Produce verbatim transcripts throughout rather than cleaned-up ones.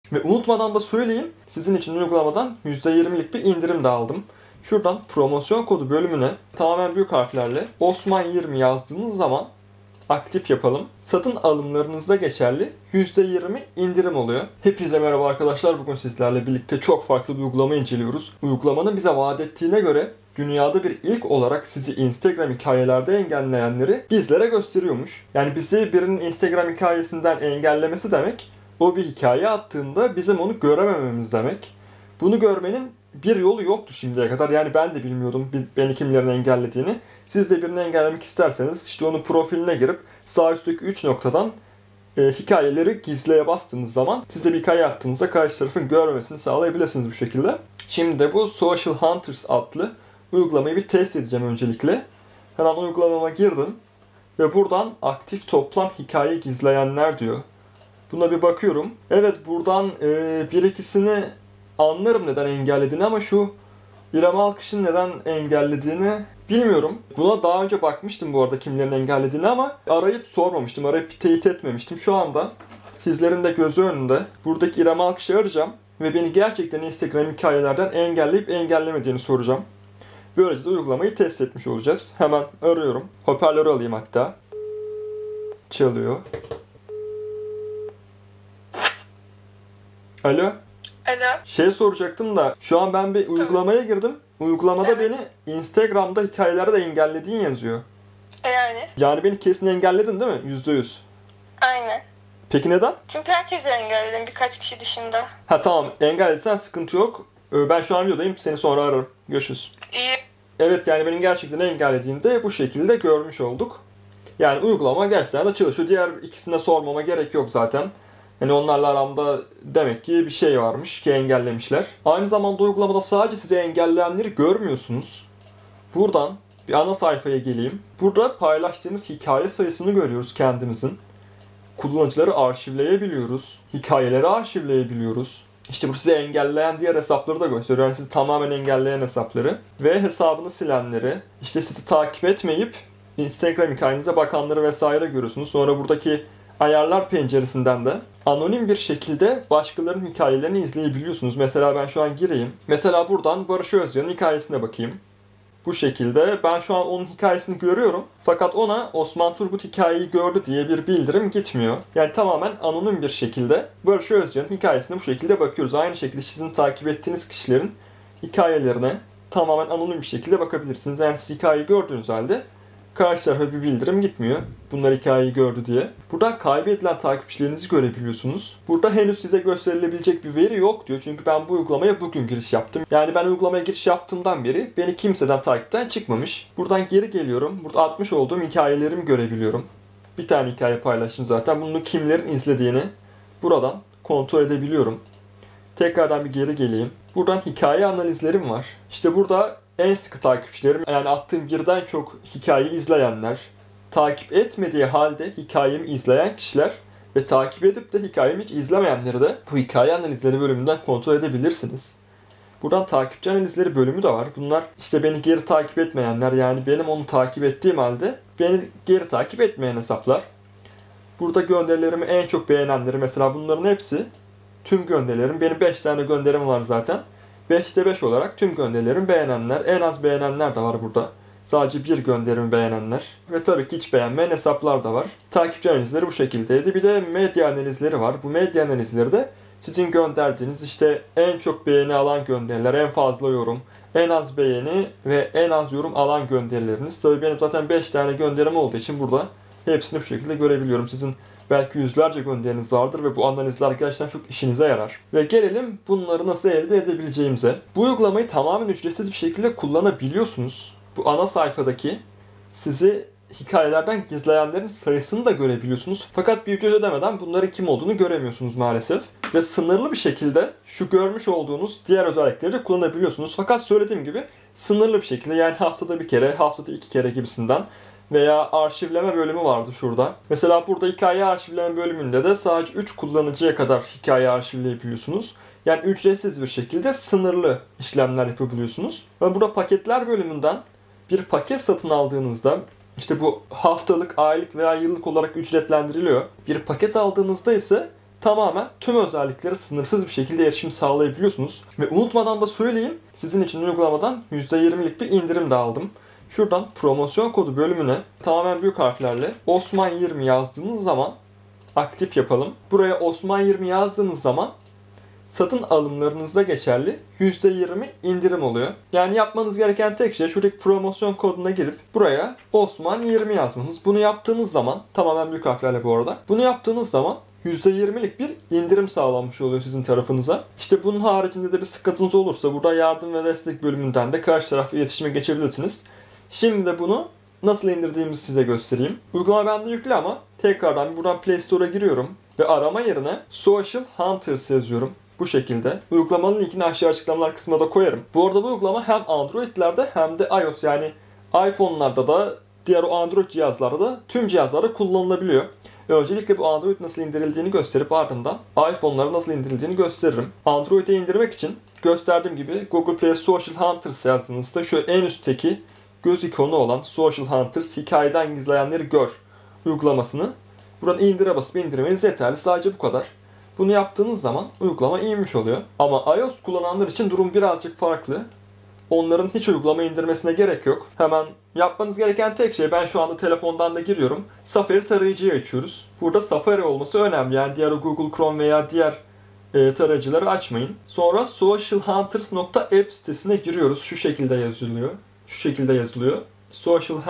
Ve unutmadan da söyleyeyim, sizin için uygulamadan yüzde yirmilik bir indirim de aldım. Şuradan promosyon kodu bölümüne tamamen büyük harflerle Osman yirmi yazdığınız zaman aktif yapalım. Satın alımlarınızda geçerli yüzde yirmi indirim oluyor. Hepinize merhaba arkadaşlar. Bugün sizlerle birlikte çok farklı bir uygulama inceliyoruz. Uygulamanın bize vaat ettiğine göre dünyada bir ilk olarak sizi Instagram hikayelerde engelleyenleri bizlere gösteriyormuş. Yani bizi birinin Instagram hikayesinden engellemesi demek, o bir hikaye attığında bizim onu göremememiz demek. Bunu görmenin bir yolu yoktu şimdiye kadar. Yani ben de bilmiyordum beni kimlerin engellediğini. Siz de birini engellemek isterseniz işte onun profiline girip sağ üstteki üç noktadan e, hikayeleri gizleye bastığınız zaman siz de bir hikaye attığınızda karşı tarafın görmemesini sağlayabilirsiniz bu şekilde. Şimdi de bu Social Hunters adlı uygulamayı bir test edeceğim öncelikle. Hemen uygulamama girdim ve buradan aktif toplam hikaye gizleyenler diyor. Buna bir bakıyorum. Evet, buradan e, bir ikisini anlarım neden engellediğini ama şu İrem Alkış'ın neden engellediğini bilmiyorum. Buna daha önce bakmıştım bu arada kimlerin engellediğini ama arayıp sormamıştım, arayıp teyit etmemiştim. Şu anda sizlerin de gözü önünde buradaki İrem Alkış'ı arayacağım ve beni gerçekten Instagram hikayelerden engelleyip engellemediğini soracağım. Böylece de uygulamayı test etmiş olacağız. Hemen arıyorum. Hoparlörü alayım hatta. Çalıyor. Alo. Alo. Şey soracaktım da şu an ben bir uygulamaya girdim. Uygulamada Evet. beni Instagram'da hikayelerde de engellediğin yazıyor. E yani. Yani beni kesin engelledin değil mi? Yüzde yüz. Aynen. Peki neden? Çünkü herkesi engelledim birkaç kişi dışında. Ha tamam, engellediysen sıkıntı yok. Ee, Ben şu an videodayım, seni sonra ararım. Görüşürüz. İyi. Evet, yani benim gerçekten engellediğini de bu şekilde görmüş olduk. Yani uygulama gerçekten de çalışıyor. Diğer ikisine sormama gerek yok zaten. Yani onlarla aramda demek ki bir şey varmış ki engellemişler. Aynı zamanda uygulamada sadece size engelleyenleri görmüyorsunuz. Buradan bir ana sayfaya geleyim. Burada paylaştığımız hikaye sayısını görüyoruz kendimizin. Kullanıcıları arşivleyebiliyoruz. Hikayeleri arşivleyebiliyoruz. İşte bu size engelleyen diğer hesapları da gösteriyor. Yani sizi tamamen engelleyen hesapları. Ve hesabını silenleri, işte sizi takip etmeyip Instagram hikayenize bakanları vesaire görüyorsunuz. Sonra buradaki ayarlar penceresinden de anonim bir şekilde başkalarının hikayelerini izleyebiliyorsunuz. Mesela ben şu an gireyim. Mesela buradan Barış Özcan'ın hikayesine bakayım. Bu şekilde ben şu an onun hikayesini görüyorum. Fakat ona Osman Turgut hikayeyi gördü diye bir bildirim gitmiyor. Yani tamamen anonim bir şekilde Barış Özcan'ın hikayesine bu şekilde bakıyoruz. Aynı şekilde sizin takip ettiğiniz kişilerin hikayelerine tamamen anonim bir şekilde bakabilirsiniz. Yani siz hikayeyi gördüğünüz halde karşı tarafa bir bildirim gitmiyor. Bunlar hikayeyi gördü diye. Buradan kaybedilen takipçilerinizi görebiliyorsunuz. Burada henüz size gösterilebilecek bir veri yok diyor. Çünkü ben bu uygulamaya bugün giriş yaptım. Yani ben uygulamaya giriş yaptığımdan beri beni kimseden takipten çıkmamış. Buradan geri geliyorum. Burada atmış olduğum hikayelerimi görebiliyorum. Bir tane hikaye paylaştım zaten. Bunu kimlerin izlediğini buradan kontrol edebiliyorum. Tekrardan bir geri geleyim. Buradan hikaye analizlerim var. İşte burada en sıkı takipçilerim, yani attığım birden çok hikayeyi izleyenler, takip etmediği halde hikayemi izleyen kişiler ve takip edip de hikayemi hiç izlemeyenleri de bu hikaye analizleri bölümünden kontrol edebilirsiniz. Buradan takipçi analizleri bölümü de var. Bunlar işte beni geri takip etmeyenler, yani benim onu takip ettiğim halde beni geri takip etmeyen hesaplar. Burada gönderilerimi en çok beğenenleri, mesela bunların hepsi tüm gönderilerim. Benim beş tane gönderim var zaten. beşte beş olarak tüm gönderilerimi beğenenler, en az beğenenler de var burada. Sadece bir gönderimi beğenenler ve tabii ki hiç beğenmeyen hesaplar da var. Takipçi analizleri bu şekildeydi. Bir de medya analizleri var. Bu medya analizleri de sizin gönderdiğiniz işte en çok beğeni alan gönderiler, en fazla yorum, en az beğeni ve en az yorum alan gönderileriniz. Tabii benim zaten beş tane gönderim olduğu için burada hepsini bu şekilde görebiliyorum. Sizin belki yüzlerce gönderiniz vardır ve bu analizler gerçekten çok işinize yarar. Ve gelelim bunları nasıl elde edebileceğimize. Bu uygulamayı tamamen ücretsiz bir şekilde kullanabiliyorsunuz. Bu ana sayfadaki sizi hikayelerden gizleyenlerin sayısını da görebiliyorsunuz. Fakat bir ücret ödemeden bunların kim olduğunu göremiyorsunuz maalesef. Ve sınırlı bir şekilde şu görmüş olduğunuz diğer özellikleri de kullanabiliyorsunuz. Fakat söylediğim gibi sınırlı bir şekilde, yani haftada bir kere, haftada iki kere gibisinden. Veya arşivleme bölümü vardı şurada. Mesela burada hikaye arşivleme bölümünde de sadece üç kullanıcıya kadar hikaye arşivleyebiliyorsunuz. Yani ücretsiz bir şekilde sınırlı işlemler yapabiliyorsunuz. Ve burada paketler bölümünden bir paket satın aldığınızda, işte bu haftalık, aylık veya yıllık olarak ücretlendiriliyor. Bir paket aldığınızda ise tamamen tüm özelliklere sınırsız bir şekilde erişim sağlayabiliyorsunuz. Ve unutmadan da söyleyeyim, sizin için uygulamadan yüzde yirmilik bir indirim de aldım. Şuradan promosyon kodu bölümüne tamamen büyük harflerle Osman yirmi yazdığınız zaman aktif yapalım. Buraya Osman yirmi yazdığınız zaman satın alımlarınızda geçerli yüzde yirmi indirim oluyor. Yani yapmanız gereken tek şey şuradaki promosyon koduna girip buraya Osman yirmi yazmanız. Bunu yaptığınız zaman, tamamen büyük harflerle bu arada, bunu yaptığınız zaman yüzde yirmilik bir indirim sağlanmış oluyor sizin tarafınıza. İşte bunun haricinde de bir sıkıntınız olursa burada yardım ve destek bölümünden de karşı tarafla iletişime geçebilirsiniz. Şimdi de bunu nasıl indirdiğimizi size göstereyim. Uygulama bende yüklü ama tekrardan buradan Play Store'a giriyorum ve arama yerine Social Hunters yazıyorum. Bu şekilde. Uygulamanın linkini aşağı açıklamalar kısmına da koyarım. Bu arada bu uygulama hem Android'lerde hem de iOS, yani iPhone'larda da diğer o Android cihazlarda da tüm cihazlarda kullanılabiliyor. Öncelikle bu Android nasıl indirildiğini gösterip ardından iPhone'lara nasıl indirildiğini gösteririm. Android'e indirmek için gösterdiğim gibi Google Play Social Hunters yazdığınızda şu en üstteki göz ikonu olan Social Hunters hikayeden gizleyenleri gör uygulamasını buradan indire basıp indirmeniz yeterli. Sadece bu kadar. Bunu yaptığınız zaman uygulama inmiş oluyor. Ama iOS kullananlar için durum birazcık farklı. Onların hiç uygulama indirmesine gerek yok. Hemen yapmanız gereken tek şey, ben şu anda telefondan da giriyorum. Safari tarayıcıyı açıyoruz. Burada Safari olması önemli. Yani diğer Google Chrome veya diğer e, tarayıcıları açmayın. Sonra social hunters nokta app sitesine giriyoruz. Şu şekilde yazılıyor. Şu şekilde yazılıyor. social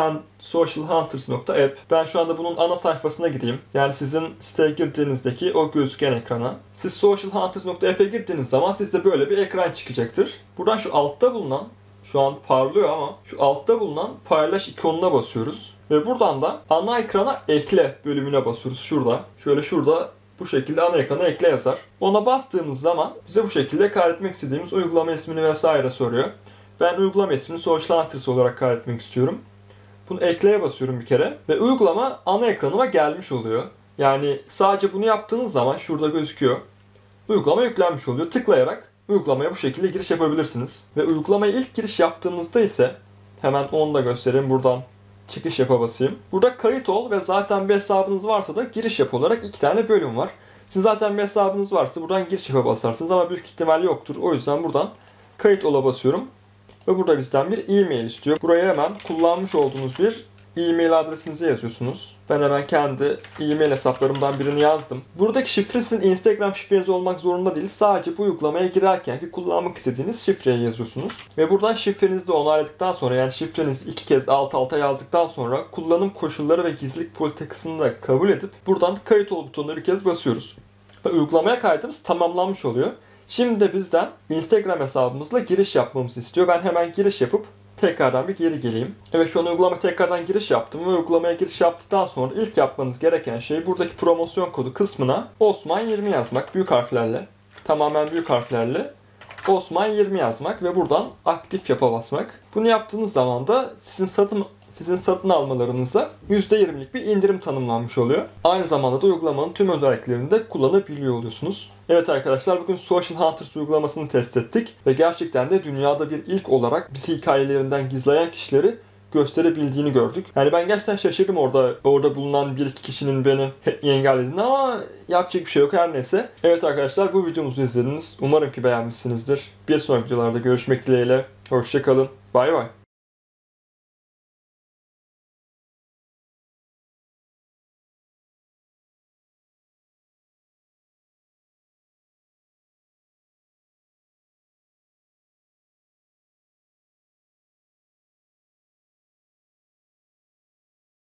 hunters nokta app. Ben şu anda bunun ana sayfasına gideyim. Yani sizin siteye girdiğinizdeki o gözüken ekrana. Siz social hunters nokta app'e girdiğiniz zaman sizde böyle bir ekran çıkacaktır. Buradan şu altta bulunan, şu an parlıyor ama şu altta bulunan paylaş ikonuna basıyoruz. Ve buradan da ana ekrana ekle bölümüne basıyoruz. Şurada. Şöyle şurada bu şekilde ana ekrana ekle yazar. Ona bastığımız zaman bize bu şekilde kaydetmek istediğimiz uygulama ismini vesaire soruyor. Ben uygulama ismini Social Hunters olarak kaydetmek istiyorum. Bunu ekleye basıyorum bir kere ve uygulama ana ekranıma gelmiş oluyor. Yani sadece bunu yaptığınız zaman şurada gözüküyor. Uygulama yüklenmiş oluyor. Tıklayarak uygulamaya bu şekilde giriş yapabilirsiniz. Ve uygulamaya ilk giriş yaptığınızda ise hemen onu da göstereyim. Buradan çıkış yapa basayım. Burada kayıt ol ve zaten bir hesabınız varsa da giriş yap olarak iki tane bölüm var. Sizin zaten bir hesabınız varsa buradan giriş yapa basarsınız ama büyük ihtimal yoktur. O yüzden buradan kayıt ola basıyorum. Ve burada bizden bir e-mail istiyor. Buraya hemen kullanmış olduğunuz bir e-mail adresinizi yazıyorsunuz. Ben hemen kendi e-mail hesaplarımdan birini yazdım. Buradaki şifre sizin Instagram şifreniz olmak zorunda değil. Sadece bu uygulamaya girerken ki kullanmak istediğiniz şifreyi yazıyorsunuz. Ve buradan şifrenizi de onayladıktan sonra, yani şifrenizi iki kez alt alta yazdıktan sonra kullanım koşulları ve gizlilik politikasını da kabul edip buradan kayıt ol butonuna bir kez basıyoruz. Ve uygulamaya kaydımız tamamlanmış oluyor. Şimdi de bizden Instagram hesabımızla giriş yapmamızı istiyor. Ben hemen giriş yapıp tekrardan bir geri geleyim. Evet, şu an uygulamaya tekrardan giriş yaptım ve uygulamaya giriş yaptıktan sonra ilk yapmanız gereken şey buradaki promosyon kodu kısmına Osman yirmi yazmak büyük harflerle. Tamamen büyük harflerle Osman yirmi yazmak ve buradan aktif yapa basmak. Bunu yaptığınız zaman da sizin satın sizin satın almalarınızda yüzde yirmilik bir indirim tanımlanmış oluyor. Aynı zamanda da uygulamanın tüm özelliklerini de kullanabiliyor oluyorsunuz. Evet arkadaşlar, bugün Social Hunters uygulamasını test ettik ve gerçekten de dünyada bir ilk olarak bizi hikayelerinden gizleyen kişileri gösterebildiğini gördük. Yani ben gerçekten şaşırdım orada orada bulunan bir iki kişinin beni engellediğini ama yapacak bir şey yok, her neyse. Evet arkadaşlar, bu videomuzu izlediniz. Umarım ki beğenmişsinizdir. Bir sonraki videolarda görüşmek dileğiyle. Hoşça kalın. Bay bay.